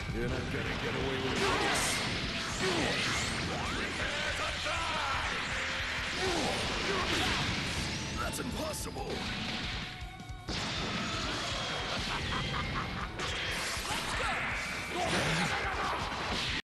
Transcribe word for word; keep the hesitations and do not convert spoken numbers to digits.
You're not gonna get away with this. That's impossible.